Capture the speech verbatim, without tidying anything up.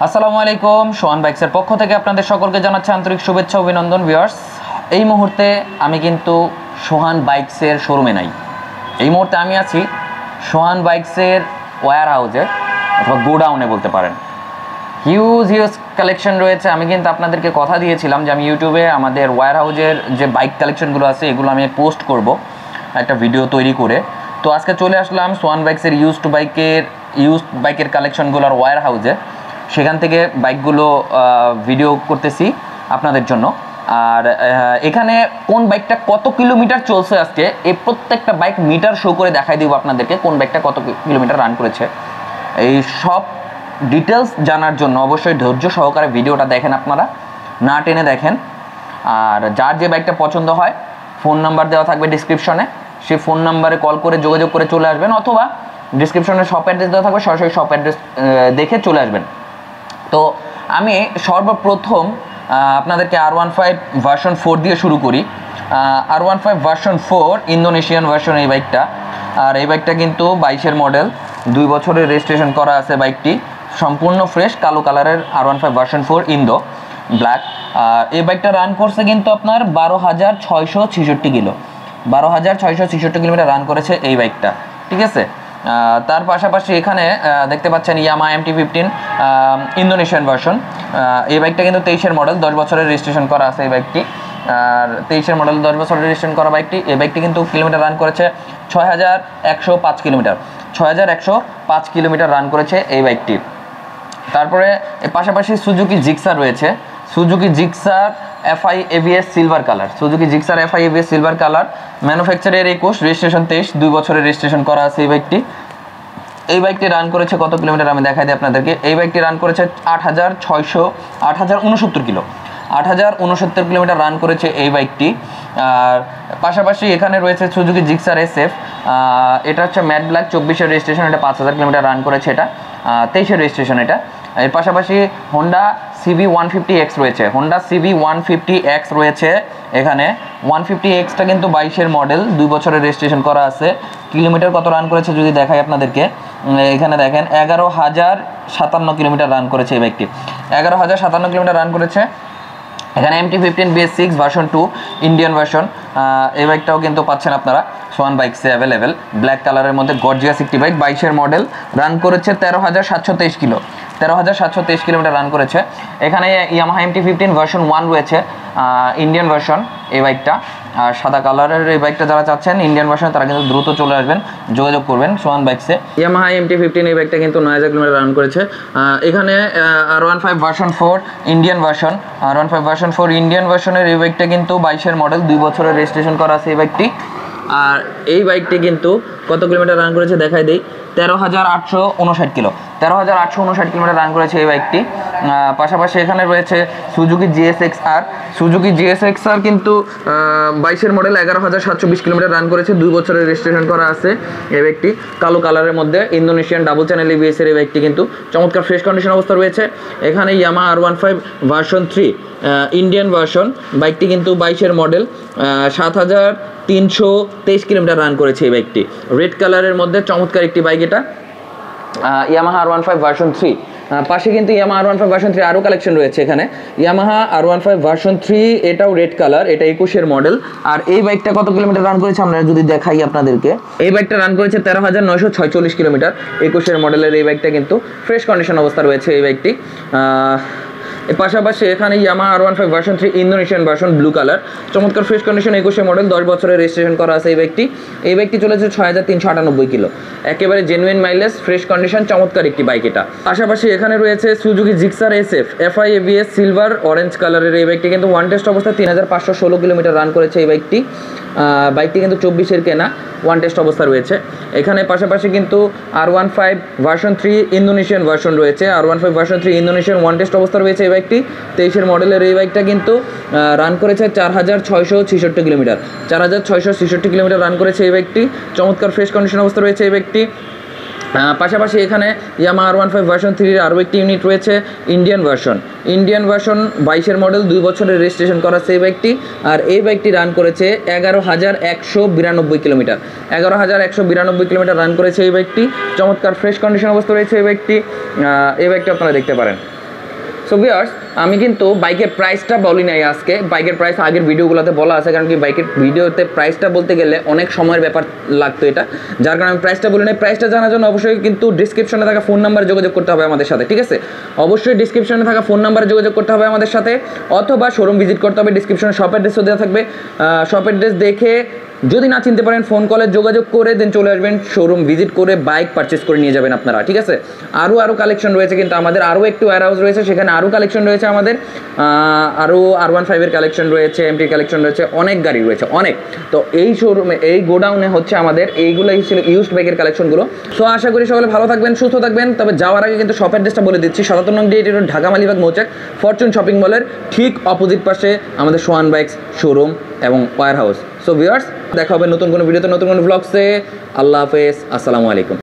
আসসালামু আলাইকুম, সোহান বাইকসের পক্ষ থেকে আপনাদের সকলকে জানাচ্ছি আন্তরিক শুভেচ্ছা অভিনন্দন। ভিউয়ার্স, এই মুহূর্তে আমি কিন্তু সোহান বাইকসের শোরুমে নাই। এই মুহূর্তে আমি আছি সোহান বাইকসের ওয়্যার হাউসে অথবা গোডাউনে বলতে পারেন। হিউজ হিউজ কালেকশন রয়েছে। আমি কিন্তু আপনাদেরকে কথা দিয়েছিলাম যে আমি ইউটিউবে আমাদের ওয়্যার হাউসের যে বাইক কালেকশনগুলো আছে এগুলো আমি পোস্ট করব একটা ভিডিও তৈরি করে। তো আজকে চলে আসলাম সোহান বাইকসের ইউজড বাইকের ইউজড বাইকের কালেকশনগুলোর ওয়্যার হাউসে। সেখান থেকে বাইকগুলো ভিডিও করতেছি আপনাদের জন্য। আর এখানে কোন বাইকটা কত কিলোমিটার চলছে আজকে এই প্রত্যেকটা বাইক মিটার শো করে দেখাই দিব আপনাদেরকে, কোন বাইকটা কত কিলোমিটার রান করেছে। এই সব ডিটেলস জানার জন্য অবশ্যই ধৈর্য সহকারে ভিডিওটা দেখেন, আপনারা না টেনে দেখেন। আর যার যে বাইকটা পছন্দ হয় ফোন নাম্বার দেওয়া থাকবে ডিসক্রিপশনে, সেই ফোন নাম্বারে কল করে যোগাযোগ করে চলে আসবেন, অথবা ডিসক্রিপশনে শপ অ্যাড্রেস দেওয়া থাকবে, সরাসরি শপ অ্যাড্রেস দেখে চলে আসবেন। তো আমি সর্বপ্রথম আপনাদেরকে R one five version four দিয়ে শুরু করি। R one five version four Indonesian version এই বাইকটা। আর এই বাইকটা কিন্তু বাইশের মডেল, দুই বছরের রেজিস্ট্রেশন করা আছে বাইকটি, সম্পূর্ণ ফ্রেশ কালো কালারের R one five version four Indo black. আর এই বাইকটা রান করছে কিন্তু আপনার বারো হাজার ছয়শো ছেষট্টি কিলো বারো হাজার ছয়শো ছেষট্টি কিলোমিটার রান করেছে এই বাইকটা, ঠিক আছে। তার পাশাপাশি এখানে দেখতে পাচ্ছেন Yamaha M T fifteen Indonesian version. এই বাইকটা কিন্তু তেইশের মডেল, দশ বছরের রেজিস্ট্রেশন করা আছে এই বাইকটি। আর তেইশের মডেল দশ বছরের রেজিস্ট্রেশন করা বাইকটি, এই বাইকটি কিন্তু কিলোমিটার রান করেছে ছয় হাজার একশো পাঁচ কিলোমিটার ছয় হাজার একশো পাঁচ কিলোমিটার রান করেছে এই বাইকটি। তারপরে পাশাপাশি সুজুকি জিক্সার রয়েছে, Suzuki Gixxer FI ABS silver colour, Suzuki Gixxer FI ABS silver colour, ম্যানুফ্যাকচারের একুশ, রেজিস্ট্রেশন তেইশ, দুই বছরের রেজিস্ট্রেশন করা আছে এই বাইকটি। এই বাইকটি রান করেছে কত কিলোমিটার আমি দেখাই দিই আপনাদেরকে। এই বাইকটি রান করেছে আট হাজার ছয়শো আট হাজার উনসত্তর কিলো আট হাজার উনসত্তর কিলোমিটার রান করেছে এই বাইকটি। আর পাশাপাশি এখানে রয়েছে সুজুকি জিক্সার এসএফ, এটা হচ্ছে ম্যাট ব্ল্যাক, চব্বিশের রেজিস্ট্রেশন, এটা পাঁচ হাজার কিলোমিটার রান করেছে, এটা তেইশের রেজিস্ট্রেশন এটা। এর পাশাপাশি Honda CB one fifty X রয়েছে, Honda CB one fifty X রয়েছে এখানে। ওয়ান ফিফটি এক্সটা কিন্তু বাইশের মডেল, দুই বছরের রেজিস্ট্রেশন করা আছে। কিলোমিটার কত রান করেছে যদি দেখাই আপনাদেরকে, এখানে দেখেন এগারো হাজার সাতান্ন কিলোমিটার রান করেছে এই বাইকটি, এগারো হাজার সাতান্ন কিলোমিটার রান করেছে। এখানে M T fifteen BS six version two Indian version, এই বাইকটাও কিন্তু পাচ্ছেন আপনারা সোহান বাইকসে অ্যাভেলেবেল, ব্ল্যাক কালারের মধ্যে গর্জিয়াস একটি বাইক, বাইশের মডেল, রান করেছে তেরো হাজার সাতশো তেইশ কিলো তেরো হাজার সাতশো তেইশ কিলোমিটার রান করেছে। এখানে Yamaha M T fifteen version one রয়েছে, ইন্ডিয়ান ভার্সন এই বাইকটা। আর সাদা কালারের এই বাইকটা যারা চাচ্ছেন ইন্ডিয়ান ভার্সন তারা কিন্তু দ্রুত চলে আসবেন, যোগাযোগ করবেন সোহান বাইকসে। ইয়ামাহা এম টি ফিফটিন এই বাইকটা কিন্তু নয় হাজার কিলোমিটার রান করেছে। এখানে R one five version four Indian version, R one five version four Indian ভার্সনের এই বাইকটা কিন্তু বাইশের মডেল, দুই বছরের রেজিস্ট্রেশন করা আছে এই বাইকটি। আর এই বাইকটি কিন্তু কত কিলোমিটার রান করেছে দেখাই দেই, তেরো হাজার আটশো উনষাট কিলো তেরো হাজার আটশো উনষাট কিলোমিটার রান করেছে এই বাইকটি। পাশাপাশি এখানে রয়েছে Suzuki GSX R, Suzuki GSX R কিন্তু বাইশের মডেল, এগারো হাজার সাতশো বিশ কিলোমিটার রান করেছে, দুই বছরের রেজিস্ট্রেশন করা আছে এই বাইকটি, কালো কালারের মধ্যে ইন্দোনেশিয়ান ডাবল চ্যানেল এবিএস এর এই বাইকটি কিন্তু চমৎকার ফ্রেশ কন্ডিশন অবস্থা রয়েছে। এখানে Yamaha R one five version three Indian version, বাইকটি কিন্তু বাইশের মডেল, সাত হাজার তিনশো তেইশ কিলোমিটার রান করেছে এই বাইকটি, রেড কালারের মধ্যে চমৎকার একটি বাইক এটা, Yamaha R one five version three. পাশে কিন্তু Yamaha R one five version three আরও কালেকশন রয়েছে এখানে, Yamaha R one five version three, এটাও রেড কালার, এটা একুশের মডেল। আর এই বাইকটা কত কিলোমিটার রান করেছে আমরা যদি দেখাই আপনাদেরকে, এই বাইকটা রান করেছে তেরো হাজার নয়শো ছয়চল্লিশ কিলোমিটার, একুশের মডেলের এই বাইকটা কিন্তু ফ্রেশ কন্ডিশন অবস্থা রয়েছে এই বাইকটি। এর পাশাপাশি এখানে Yamaha R one five version three Indonesian version blue colour, চমৎকার ফ্রেশ কন্ডিশন, একুশে মডেল, দশ বছরের রেজিস্ট্রেশন করা আছে এই বাইকটি। এই বাইকটি চলেছে ছয় হাজার তিনশো আটানব্বই কিলো, একেবারে জেনুইন মাইলেজ, ফ্রেশ কন্ডিশন, চমৎকার একটি বাইক এটা। পাশাপাশি এখানে রয়েছে Suzuki Gixxer SF FI ABS silver orange কালারের এই বাইকটি কিন্তু ওয়ান টেস্ট অবস্থা তিন হাজার পাঁচশো ষোলো কিলোমিটার রান করেছে এই বাইকটি। বাইকটি কিন্তু চব্বিশের কেনা, ওয়ান টেস্ট অবস্থা রয়েছে এখানে। পাশাপাশি কিন্তু R one five version three Indonesian version রয়েছে, R one five version three Indonesian one test অবস্থা রয়েছে এই বাইকটি, তেইশের মডেলের এই বাইকটা কিন্তু রান করেছে চার হাজার ছয়শো ছেষট্টি কিলোমিটার চার হাজার ছয়শো ছেষট্টি কিলোমিটার রান করেছে এই বাইকটি, চমৎকার ফ্রেশ কন্ডিশন অবস্থা রয়েছে এই বাইকটি। পাশাপাশি এখানে Yamaha R one five version থ্রির আরও একটি ইউনিট রয়েছে ইন্ডিয়ান ভার্সন, ইন্ডিয়ান ভার্সন বাইশের মডেল, দুই বছরের রেজিস্ট্রেশন করা সেই বাইকটি। আর এই বাইকটি রান করেছে এগারো হাজার একশো বিরানব্বই কিলোমিটার এগারো হাজার একশো বিরানব্বই কিলোমিটার রান করেছে এই বাইকটি, চমৎকার ফ্রেশ কন্ডিশন অবস্থা রয়েছে এই বাইকটি। এই বাইকটি আপনারা দেখতে পারেন। সো ভিউয়ার্স, আমি কিন্তু বাইকের প্রাইসটা বলি নাই আজকে। বাইকের প্রাইস আগের ভিডিওগুলোতে বলা আছে, কারণ কি বাইকের ভিডিওতে প্রাইসটা বলতে গেলে অনেক সময়ের ব্যাপার লাগতো এটা, যার কারণে আমি প্রাইসটা বলি নাই। প্রাইসটা জানার জন্য অবশ্যই কিন্তু ডিসক্রিপশনে থাকা ফোন নাম্বারে যোগাযোগ করতে হবে আমাদের সাথে, ঠিক আছে? অবশ্যই ডিসক্রিপশনে থাকা ফোন নাম্বারে যোগাযোগ করতে হবে আমাদের সাথে, অথবা শোরুম ভিজিট করতে হবে। ডিসক্রিপশনে শপ অ্যাড্রেসও দেওয়া থাকবে, শপ অ্যাড্রেস দেখে যদি না চিনতে পারেন ফোন কলে যোগাযোগ করে দেন চলে আসবেন, শোরুম ভিজিট করে বাইক পারচেস করে নিয়ে যাবেন আপনারা, ঠিক আছে? আরও আরও কালেকশন রয়েছে কিন্তু আমাদের, আরও একটু ওয়্যার হাউস রয়েছে, সেখানে আরও কালেকশন রয়েছে আমাদের, আরও আর ওয়ান ফাইভের কালেকশন রয়েছে, এমটির কালেকশন রয়েছে, অনেক গাড়ি রয়েছে অনেক। তো এই শোরুমে, এই গোডাউনে হচ্ছে আমাদের এইগুলোই ছিল ইউজড বাইকের কালেকশনগুলো। সো আশা করি সকলে ভালো থাকবেন, সুস্থ থাকবেন। তবে যাওয়ার আগে কিন্তু শপ অ্যাড্রেসটা বলে দিচ্ছি, সাতাত্তর নং ডিএটি রোড, ঢাকা মালিবাগ মৌচাক, ফরচুন শপিং মলের ঠিক অপোজিট পাশে আমাদের সোহান বাইকস শোরুম এবং ওয়্যার হাউস। সো ভিউয়ার্স, দেখা হবে নতুন কোনো ভিডিওতে, নতুন কোনো ব্লগসে। আল্লাহ হাফেজ, আসসালামু আলাইকুম।